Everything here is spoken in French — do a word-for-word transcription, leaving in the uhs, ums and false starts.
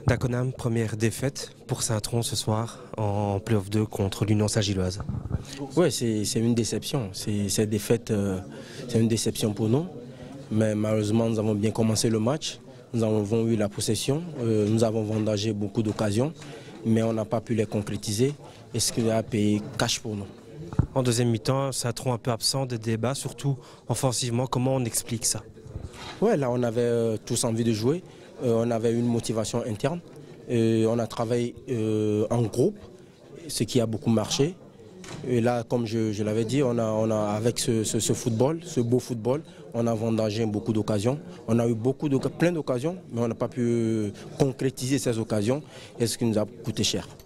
Daconam, première défaite pour Saint-Tron ce soir en play-off deux contre l'Union Saint-Gilloise. Oui, c'est une déception. Cette défaite, euh, c'est une déception pour nous. Mais malheureusement, nous avons bien commencé le match. Nous avons eu la possession. Euh, nous avons vendagé beaucoup d'occasions, mais on n'a pas pu les concrétiser. Et ce qui a payé cash pour nous. En deuxième mi-temps, Saint-Tron un peu absent des débats, surtout offensivement. Comment on explique ça? Ouais, là, on avait euh, tous envie de jouer. Euh, on avait une motivation interne. Euh, on a travaillé euh, en groupe, ce qui a beaucoup marché. Et là, comme je, je l'avais dit, on a, on a, avec ce, ce, ce football, ce beau football, on a vendangé beaucoup d'occasions. On a eu beaucoup de, plein d'occasions, mais on n'a pas pu concrétiser ces occasions, et ce qui nous a coûté cher.